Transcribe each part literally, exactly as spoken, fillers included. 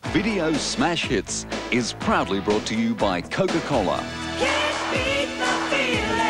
Video Smash Hits is proudly brought to you by Coca-Cola. Can't beat the feeling.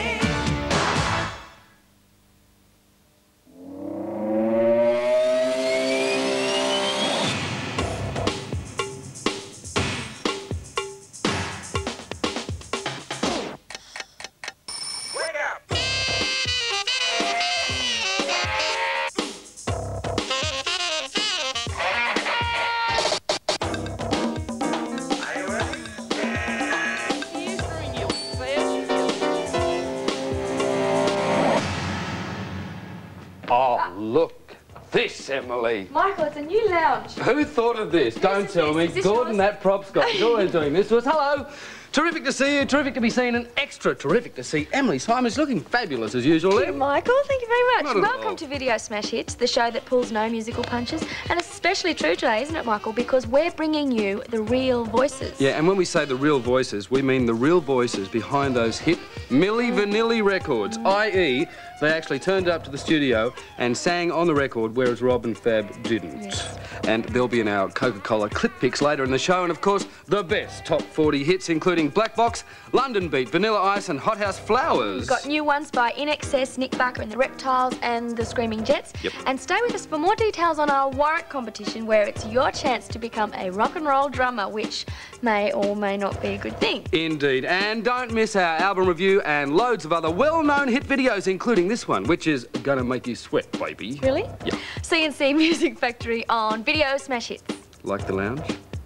Oh, look. This, Emily. Michael, it's a new lounge. Who thought of this? Don't This tell is- me. is this Gordon, yours? that prop's got. He's always doing this to us. Hello. Terrific to see you. Terrific to be seen. And extra terrific to see Emily Symons looking fabulous as usual. Thank you, Michael. Thank you very much. Not at Welcome all. to Video Smash Hits, the show that pulls no musical punches. And it's especially true today, isn't it, Michael? Because we're bringing you the real voices. Yeah, and when we say the real voices, we mean the real voices behind those hit Milli Vanilli records, that is, they actually turned up to the studio and sang on the record, whereas Rob and Fab didn't. Yes. And they'll be in our Coca-Cola clip picks later in the show, and of course, the best top forty hits, including Black Box, London Beat, Vanilla Ice, and Hothouse Flowers. We've got new ones by In Excess, Nick Barker and the Reptiles, and the Screaming Jets. Yep. And stay with us for more details on our warrant competition, where it's your chance to become a rock and roll drummer, which may or may not be a good thing. Indeed, and don't miss our album review and loads of other well-known hit videos, including this one, which is gonna make you sweat, baby. Really? Yeah. C and C Music Factory on Video Smash Hits. Like the lounge?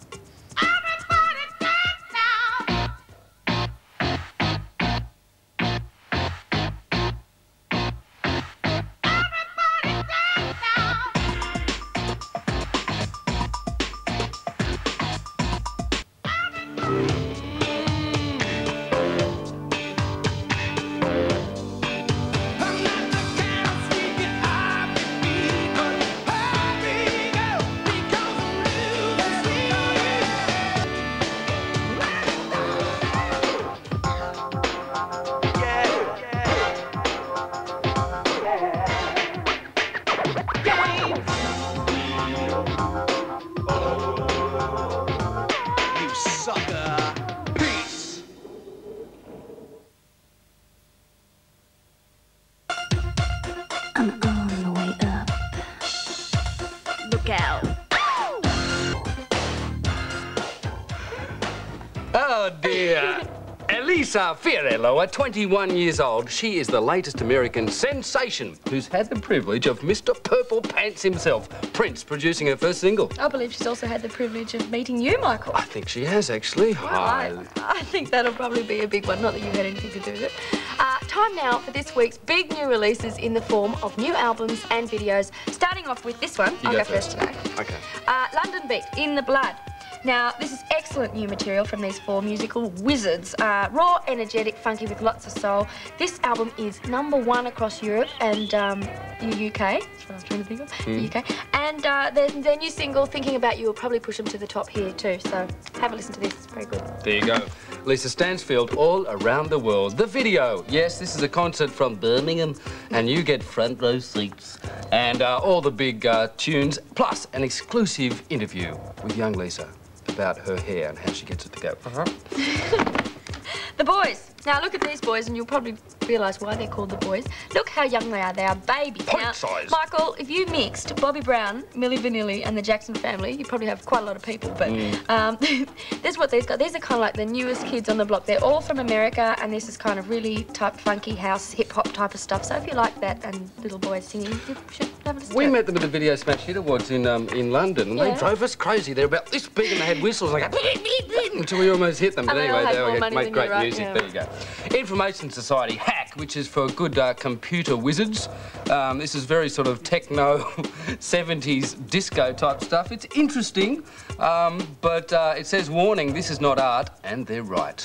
I'm on the way up. Look out. Oh dear. Elisa Fiorello, at twenty-one years old, she is the latest American sensation who's had the privilege of Mister Purple Pants himself, Prince, producing her first single. I believe she's also had the privilege of meeting you, Michael. I think she has, actually. Well, I, I think that'll probably be a big one, not that you had anything to do with it. Uh, time now for this week's big new releases in the form of new albums and videos. Starting off with this one. You I'll go go first first. today. Okay. Uh, London Beat, In the Blood. Now, this is excellent new material from these four musical wizards. Uh, raw, energetic, funky with lots of soul. This album is number one across Europe and um, the U K. That's what I was trying to think of. Mm. The U K. And uh, their, their new single, Thinking About You, will probably push them to the top here too. So have a listen to this. It's very good. There you go. Lisa Stansfield, All Around the World. The video. Yes, this is a concert from Birmingham, and you get front row seats and uh, all the big uh, tunes, plus an exclusive interview with young Lisa about her hair and how she gets it to go. Uh-huh. The Boys. Now, look at these boys, and you'll probably realise why they're called The Boys. Look how young they are. They are babies. Point now, size. Michael, if you mixed Bobby Brown, Milli Vanilli, and the Jackson family, you probably have quite a lot of people. But Mm. um, this is what these got. These are kind of like the newest kids on the block. They're all from America, and this is kind of really type funky house, hip-hop type of stuff. So if you like that and little boys singing, you should have a listen We to it. met them at the Video Smash Hit Awards in um, in London, and Yeah. they drove us crazy. They're about this big, and they had whistles like until we almost hit them. But And they all anyway, had they more all money make than great you, right? music. Yeah. There you go. Information Society Hack, which is for good uh, computer wizards. Um, this is very sort of techno seventies disco type stuff. It's interesting, um, but uh, it says warning, this is not art, and they're right.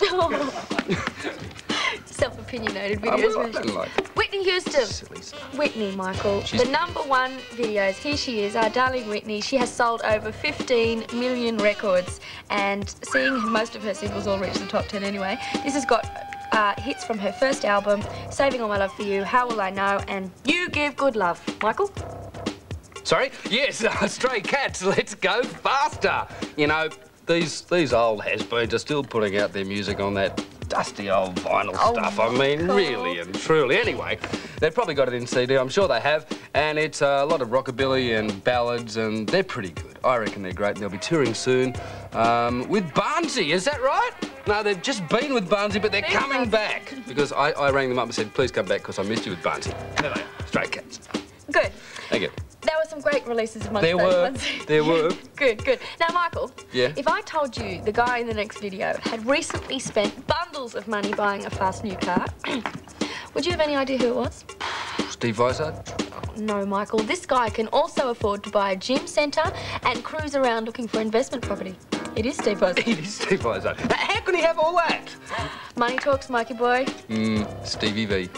Self-opinionated Oh, videos. well, I don't like it. Whitney Houston. Silly stuff. Whitney, Michael. She's- The number one videos. Here she is, our darling Whitney. She has sold over fifteen million records, and seeing most of her singles all reach the top ten anyway. This has got uh, hits from her first album, Saving All My Love For You, How Will I Know, and You Give Good Love. Michael? Sorry? Yes, uh, Stray Cats, let's go faster. You know, these these old has-beens are still putting out their music on that dusty old vinyl oh stuff. I mean, God. really and truly. Anyway, they've probably got it in C D. I'm sure they have. And it's uh, a lot of rockabilly and ballads, and they're pretty good. I reckon they're great, and they'll be touring soon um, with Barnsey. Is that right? No, they've just been with Barnsey, but they're Been coming Barnsey. back. Because I, I rang them up and said, please come back, because I missed you with Barnsey. There they are, Stray Cats. Good. Thank you. There were some great releases amongst There those were. ones. There were. Good, good. Now, Michael, Yeah? if I told you the guy in the next video had recently spent bundles of money buying a fast new car, would you have any idea who it was? Steve Vizard? No, Michael. This guy can also afford to buy a gym centre and cruise around looking for investment property. It is Steve Vizard. It is Steve Vizard. How can he have all that? Money talks, Mikey boy. Mmm, Stevie V.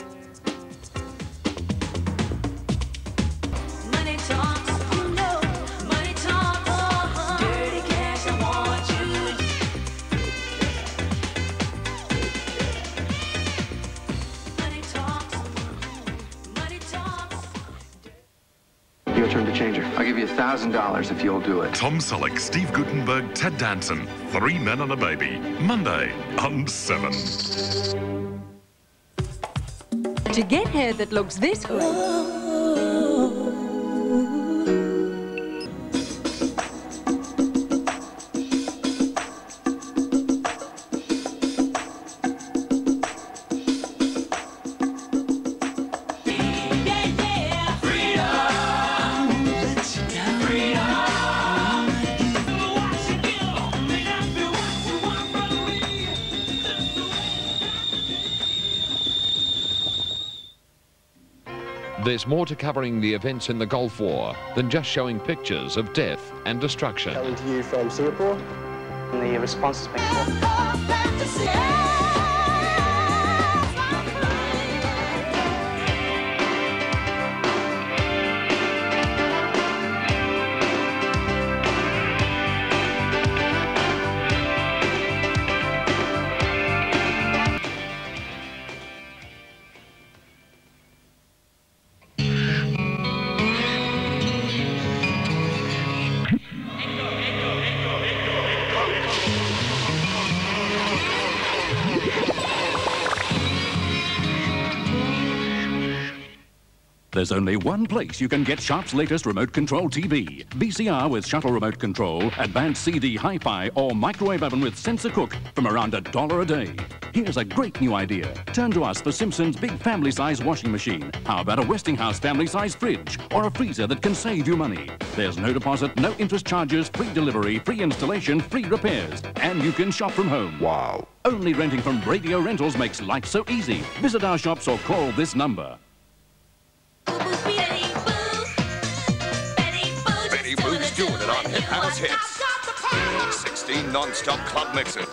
Money talks, you know, money talks. Dirty cash, I want you. Money talks, money talks. Your turn to change her. I'll give you a thousand dollars if you'll do it. Tom Selleck, Steve Guttenberg, Ted Danson. Three Men and a Baby. Monday on Seven. To get hair that looks this way, There's more to covering the events in the Gulf War than just showing pictures of death and destruction. Coming to you from Singapore. And the response has been good. There's only one place you can get Sharp's latest remote control T V. V C R with shuttle remote control, advanced C D hi-fi, or microwave oven with sensor cook from around a dollar a day. Here's a great new idea. Turn to us for Simpson's big family-size washing machine. How about a Westinghouse family-size fridge or a freezer that can save you money? There's no deposit, no interest charges, free delivery, free installation, free repairs, and you can shop from home. Wow. Only renting from Radio Rentals makes life so easy. Visit our shops or call this number. Betty Boo's doing it on Hip House Hits. sixteen non-stop club mixes.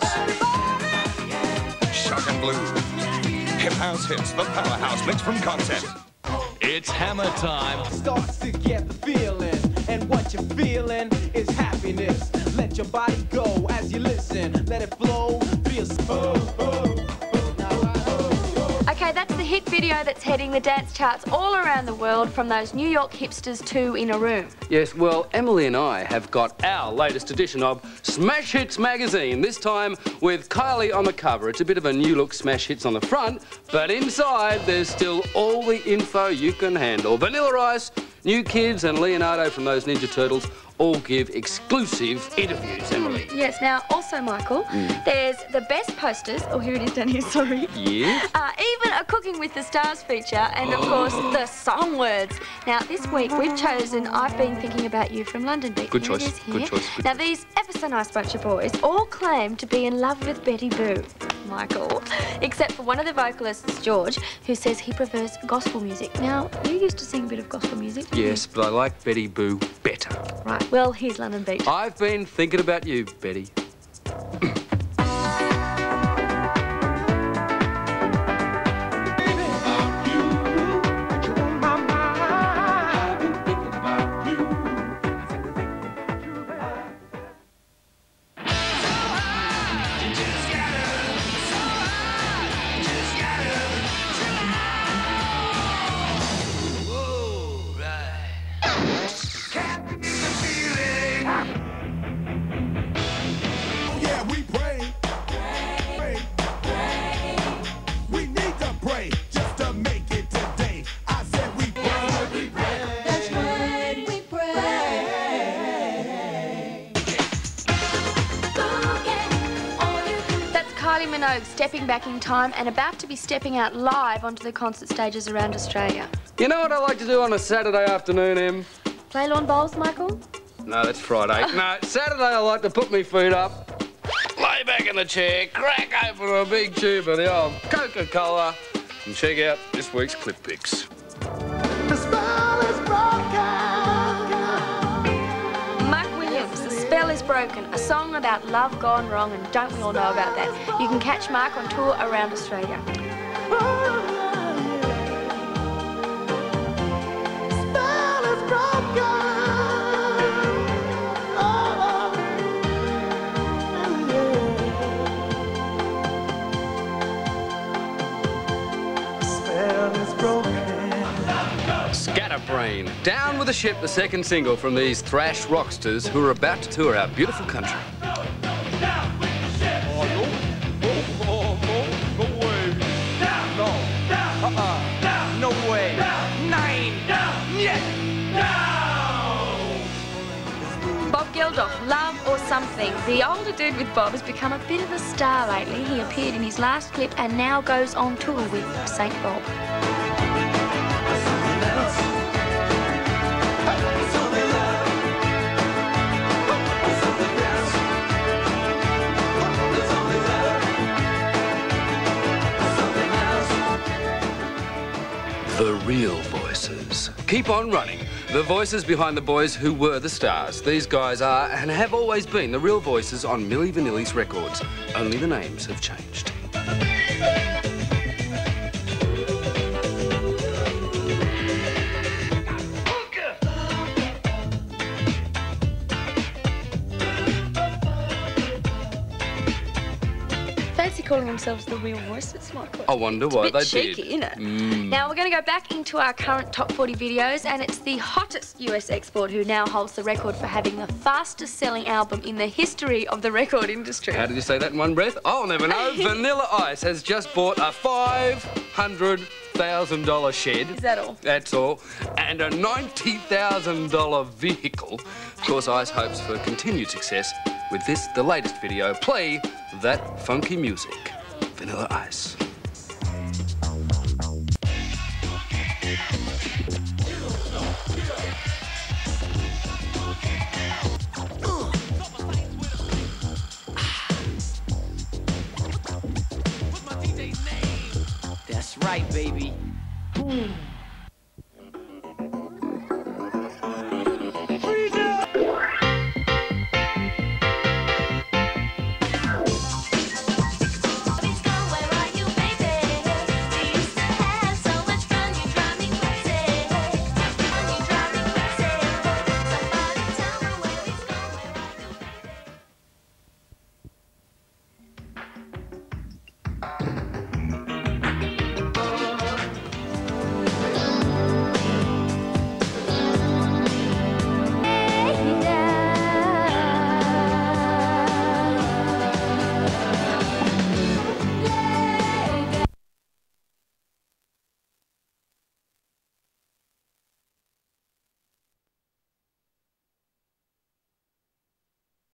Shock and Blue. Hip House Hits, the powerhouse mix from content. It's hammer time. Starts to get the feeling, and what you're feeling is happiness. Let your body go as you listen. Let it flow. Feel oh, oh. Okay, that's the hit video that's heading the dance charts all around the world from those New York hipsters to In a Room. Yes, well, Emily and I have got our latest edition of Smash Hits magazine, this time with Kylie on the cover. It's a bit of a new look Smash Hits on the front, but inside there's still all the info you can handle. Vanilla Ice, New Kids and Leonardo from those Ninja Turtles all give exclusive interviews, Emily. Yes, now also, Michael, Mm. there's the best posters. Oh, here it is down here, sorry. Yes? Uh, even a Cooking with the Stars feature, and of course, the song words. Now, this week we've chosen I've Been Thinking About You from London Beat. Good Here it choice, is here. good choice, good now, choice. these ever so nice bunch of boys all claim to be in love with Betty Boo, Michael. Except for one of the vocalists, George, who says he prefers gospel music. Now, you used to sing a bit of gospel music, didn't Yes, but I like Betty Boo better. you? Right, well, here's London Beat. I've been thinking about you, Betty. Minogue stepping back in time and about to be stepping out live onto the concert stages around Australia. You know what I like to do on a Saturday afternoon, Em? Play lawn bowls, Michael? No, that's Friday. No, Saturday I like to put my feet up, lay back in the chair, crack open a big tube of the old Coca-Cola and check out this week's clip picks. The spell is broken. Mark Williams, The Spell is Broken, a song about love gone wrong, and don't we all know about that? You can catch Mark on tour around Australia. Spell is broken. Scatterbrain. Down with the Ship, the second single from these thrash rocksters who are about to tour our beautiful country. No way. Nine. Bob Geldof, Love or Something. The older dude with Bob has become a bit of a star lately. He appeared in his last clip and now goes on tour with Saint Bob. The real voices. Keep on running. The voices behind the boys who were the stars. These guys are and have always been the real voices on Milli Vanilli's records. Only the names have changed. Fancy calling themselves the real voices, Michael. I wonder It's why a bit they cheeky, did. isn't it? Mm. Now we're going to go back into our current top forty videos, and it's the hottest U S export who now holds the record for having the fastest selling album in the history of the record industry. How did you say that in one breath? I'll never know. Vanilla Ice has just bought a five hundred thousand dollar shed. Is that all? That's all. And a ninety thousand dollar vehicle. Of course, Ice hopes for continued success with this, the latest video. Play that funky music. Vanilla Ice. That's right, baby. Boom.